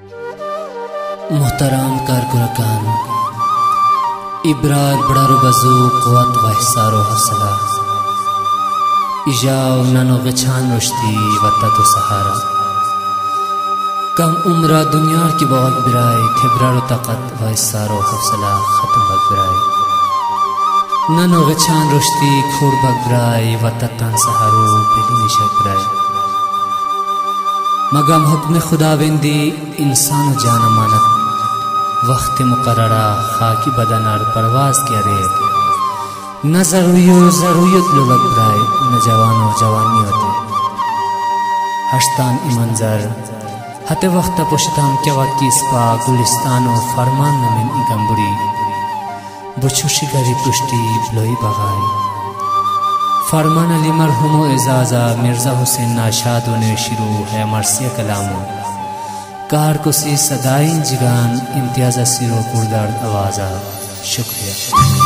मोहतराम कारकुनकान इब्रार बड़ारो बजू क़ुव्वत व इहसारो हौसला इजाव ननो गछान रुश्ती वत्ततो सहारा कम उम्रा दुनिया की बवक बिराई थिब्रारो तक़त व इहसारो हौसला ख़त्म बग बिराई ननो गछान रुश्ती खोर बग बिराई वत्ततन सहारो बिली निशक बिराई मगम हुक्म खुदावेंदी इंसान जान अमानत वक्त मुकर्ररा खाकी बदनार परवाज किया रे न ज़रूरत लुलक ब्राय न जवानो जवानी होते हश्तान इमंजर हते वक्त पुश्ताम क्या वाकी स्पा गुलिस्तानो फरमान नमिन इगंबुरी बुछुशी गरी पुष्टि ब्लोई बगाई फरमान अली मरहुमो एजाजा मिर्जा हुसैन नाशाद ने शुरू है मरसिया कलामो कार को सी सदाइन जिगान इम्तियाज़ सिरो पुरदर्द आवाज़ा शुक्रिया।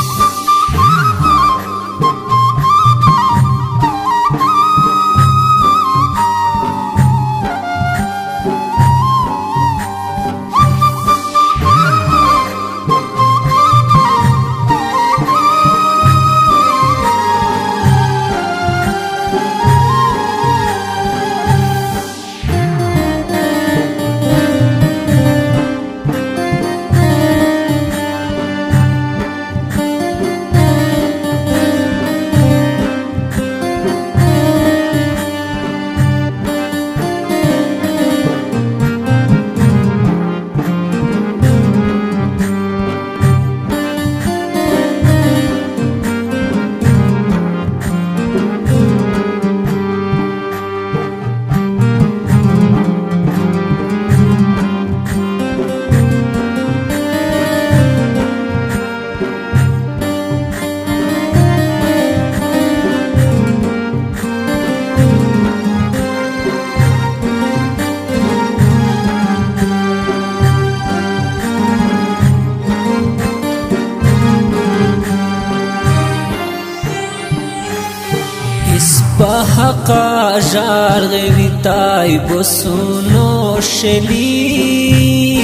Bahaka jargvitai bosuno sheli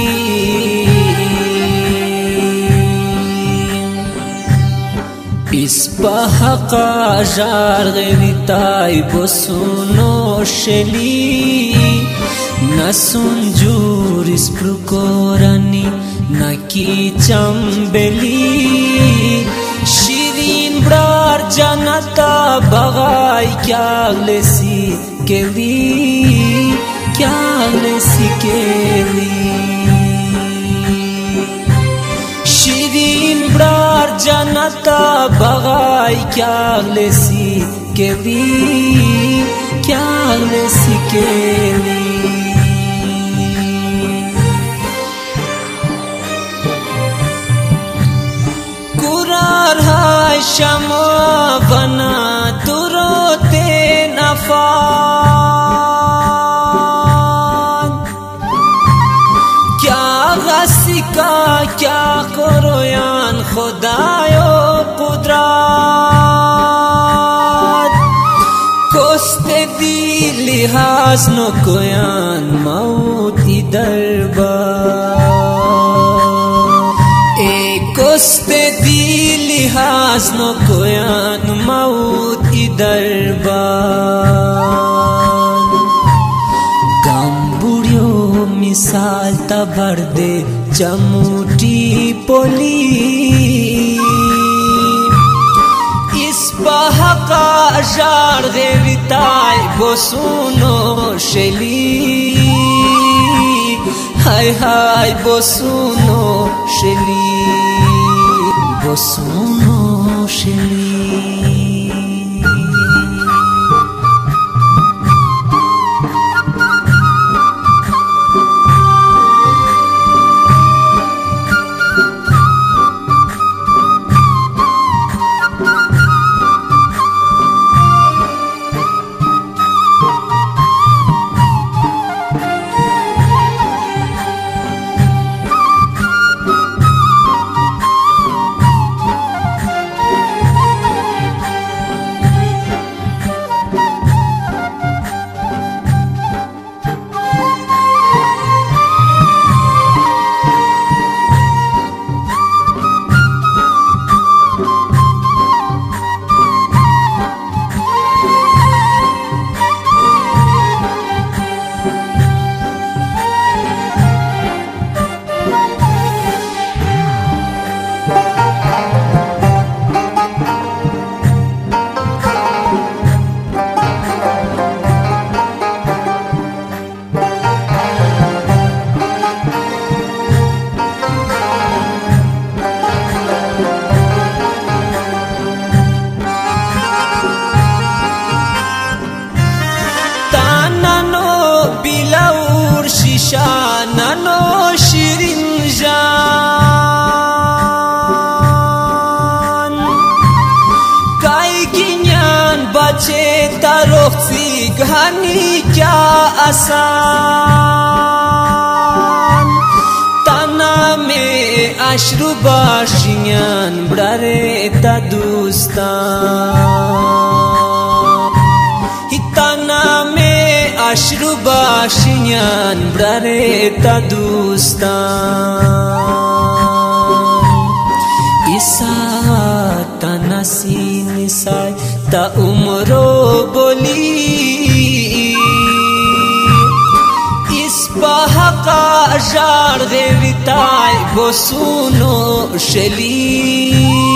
Isbahaka jargvitai bosuno sheli Nasun juris prukorani naki chambeli Brar जनता बगाई क्या लेसी केली शीरीन ब्रार जनता बगाई क्या लेसी केली शमा बना तुरोते नफान क्या गसिका क्या करोयान खुदायो कुदरत कोस्ते दी लिहाज नो कोयान मौत दरबार कोस्ते दी लिहाज नो कोयान मौत दरबार गम्बुड़ियो मिसाल तबर दे चमुटी पोली इस बहका जार देविताई बोसुनो शेली हाय हाय बोसुनो शेली Bosuno sheli شانن و شیرین جان کای گینیان بچه ترختی گهانی کیا آسان تانا میں اشرو باشیان براره تا دوستان تانا میں اشرو باشیان براره تا دوستان ایسا تانا سین سای تا عمرو بولی بحقا جار غیرتای بوسونو شلی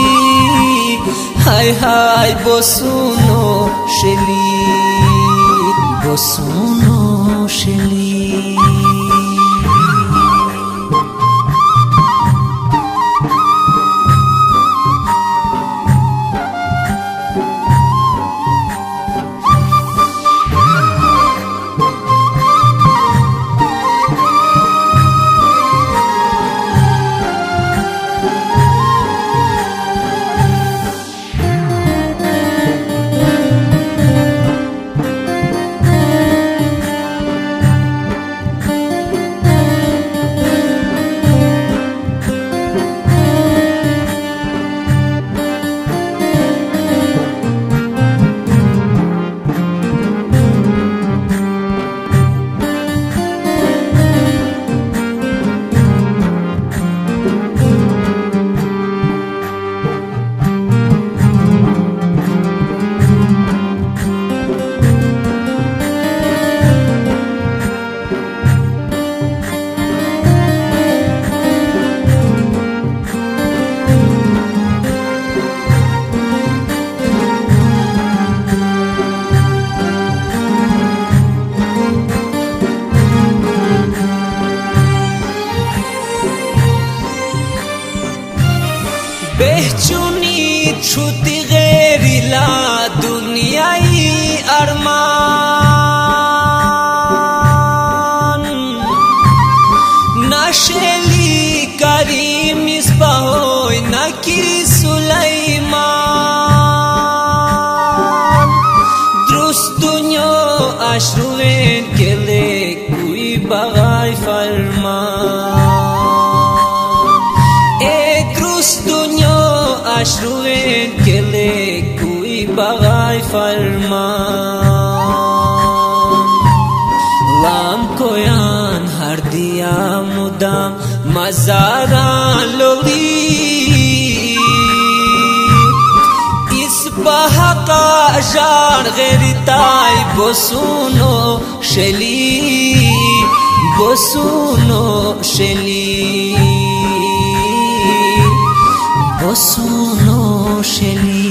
های های بوسونو شلی بوسونو شلی بهچونی چھوتی غیری لا دنیای ارمان نشلی کریم مصباحوی نکی سلیمان درست دنیا اشروین کلی کوئی بغای فرمان ایک روز دنیا اشروین کلی کوئی بغای فرمان لام کویان هر دیا مدام مزاران لولی اس بحقا جار غیرتای بوسونو شلی بوسونو شلی بوسونو شلی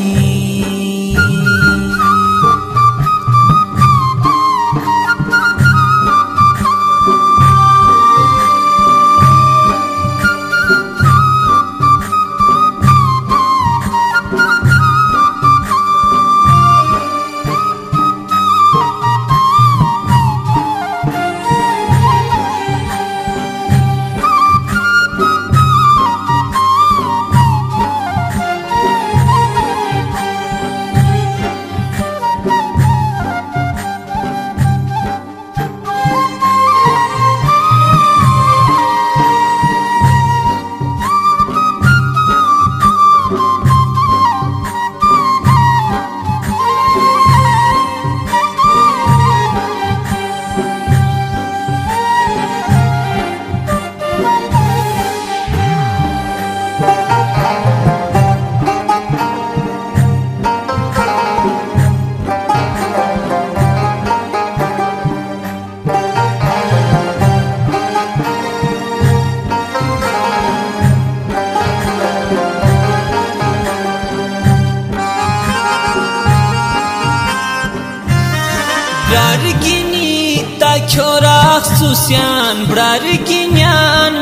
Brargini ta kyorak susyan brarginyan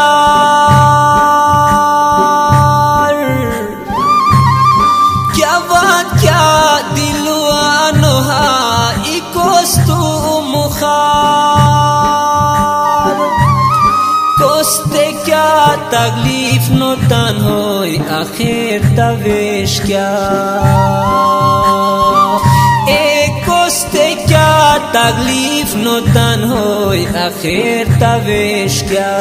mitar kya vat kya dilu. عنها إيكوستو مخار तकलीफ नो तन होय आखिर तवेश क्या क्या तकलीफ नो तन होय आखिर तवेश क्या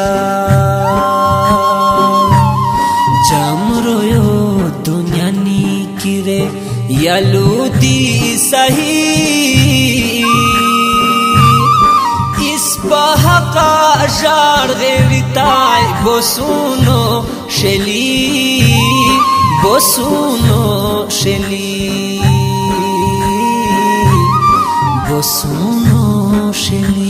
जमरोयो दुनिया नी किरे यलूदी सही इस बहका जार देविताय बोसुनो शेली बोसुनो शेली बोसुनो शेली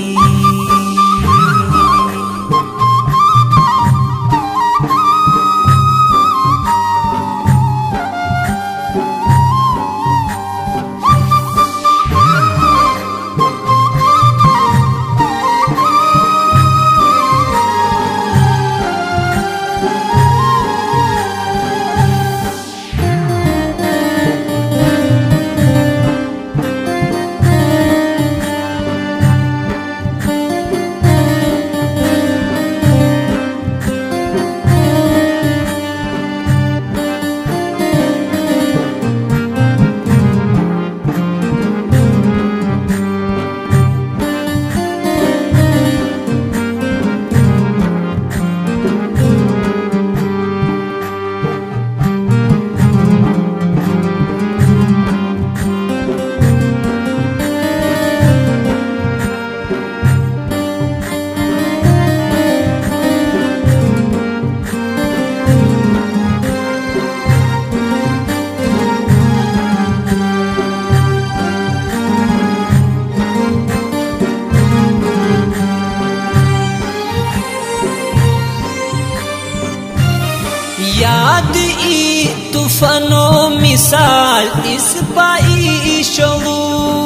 याद ई तूफानो मिसाल इस पाई शोरू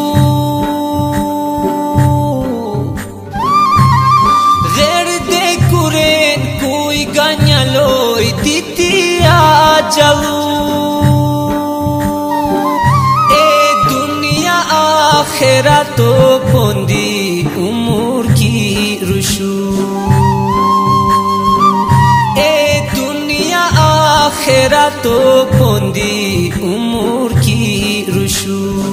गैर दे कुरेन कोई गन्यालोई दितिया जलू ए दुनिया आखिरा तो पोंदी उमर की रुशू आखिरा तो पोंदी उमर की रुशू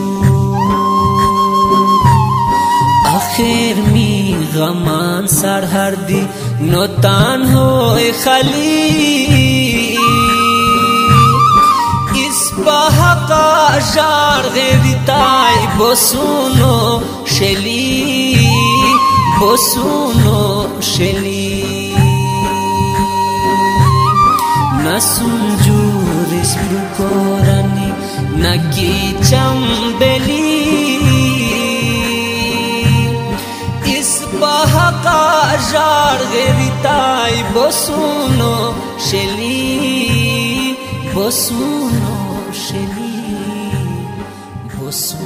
आखिर मी गमान सरहर्दी नोतान होए खाली इस बहका जार देविताय बोसुनो शेली बोसुनो शेली Nasunjuris brukorani naki chambeli is bahaka jar geritai bosuno sheli bosuno sheli bosuno